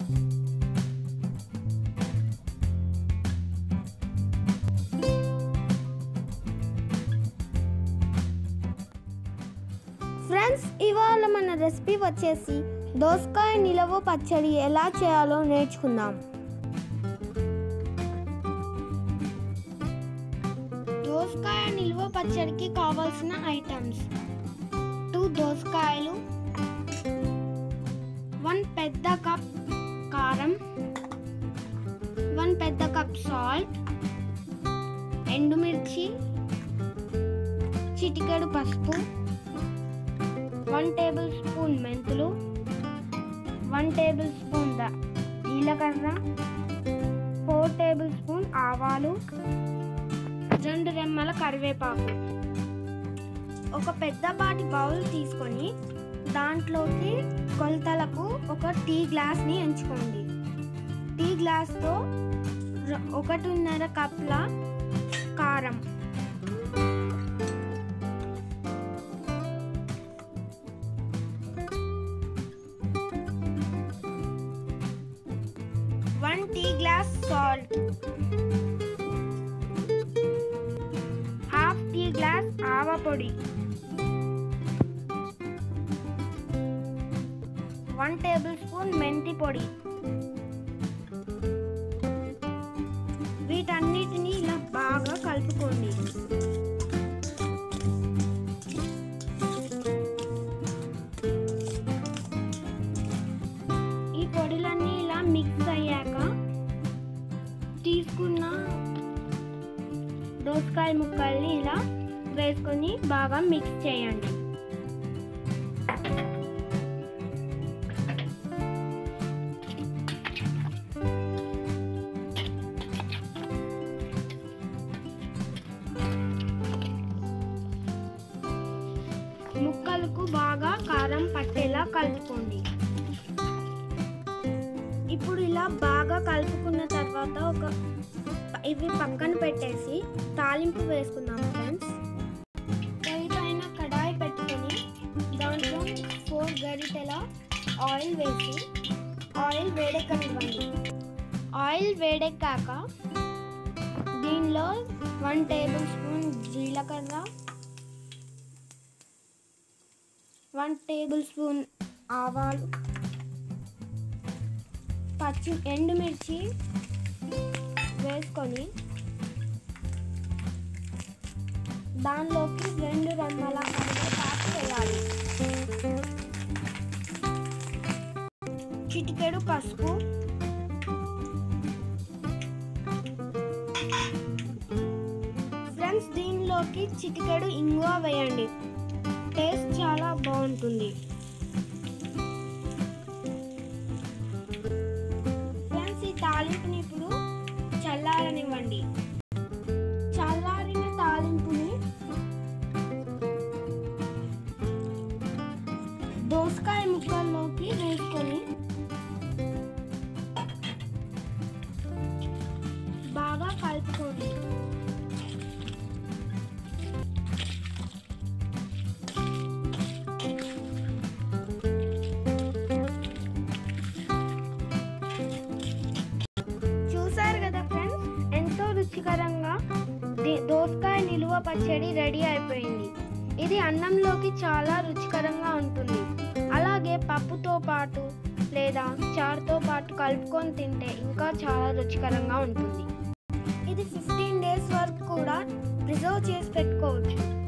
Friends, ఇవాళ మన recipe వచ్చేసి దోసకాయ నిలవ పచ్చడి ఎలా చేయాలో నేర్చుకుందాం. దోసకాయ నిల్వ పచ్చడికి కావాల్సిన ఐటమ్స్: 2 దోసకాయలు, 1 పెద్ద కప్ కారం, 1 పెద్ద కప్ సాల్ట్, ఎండుమిర్చి, చిటికెడు పసుపు, 1 టేబుల్ స్పూన్ మెంతులు, 1 టేబుల్ స్పూన్ జీలకర్ర, 4 టేబుల్ స్పూన్ ఆవాలు, 2 రెమ్మల కరివేపాకు. ఒక పెద్దపాటి బౌల్ తీసుకొని దాంట్లోకి కొలతలకు ఒక టీ గ్లాస్ని ఎంచుకోండి. టీ గ్లాస్తో 1.5 కప్ల కారం, 1 tea glass salt, 1/2 tea glass ఆవ పొడి, 1 టేబుల్ స్పూన్ మెంతి పొడి. వీటన్నిటిని ఇలా బాగా కలుపుకోండి. ఈ పొడిలన్నీ ఇలా మిక్స్ అయ్యాక తీసుకున్న దోసకాయ ముక్కల్ని ఇలా వేసుకొని బాగా మిక్స్ చేయండి. ముక్కలకు బాగా కారం పట్టేలా కలుపుకోండి. ఇప్పుడు ఇలా బాగా కలుపుకున్న తర్వాత ఇవి పక్కన పెట్టేసి తాలింపు వేసుకుందాం. ఫ్రెండ్స్, పొయ్యి పైన కడాయి పెట్టుకొని దాంట్లో 4 గరిటెల ఆయిల్ వేసి ఆయిల్ వేడెక్కనివ్వండి. ఆయిల్ వేడెక్కాక దీనిలో 1 టేబుల్ స్పూన్ జీలకర్ర, 1 టేబుల్ స్పూన్ ఆవాలు, ఎండుమిర్చి వేసుకొని దానిలోకి 2 రెమ్మల కరివేపాకు వేయాలి. చిటికెడు పసుపు, ఫ్రెండ్స్ దీనిలోకి చిటికెడు ఇంగువ వేయండి. టేస్ట్ చాలా బాగుంటుంది. తాలింపుని ఇప్పుడు చల్లారనివ్వండి. చల్లారిన తాలింపుని దోసకాయ ముక్కల్లోకి వేసుకొని బాగా కలుపుకోండి. రుచికరంగా దోసకాయ నిలువ పచ్చడి రెడీ అయిపోయింది. ఇది అన్నంలోకి చాలా రుచికరంగా ఉంటుంది. అలాగే పప్పుతో పాటు లేదా చారుతో పాటు కలుపుకొని తింటే ఇంకా చాలా రుచికరంగా ఉంటుంది. ఇది 15 days వరకు కూడా ప్రిజర్వ్ చేసి పెట్టుకోవచ్చు.